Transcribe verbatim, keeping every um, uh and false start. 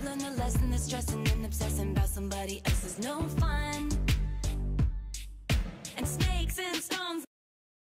learned a lesson that stressing and obsessing about somebody else is no fun.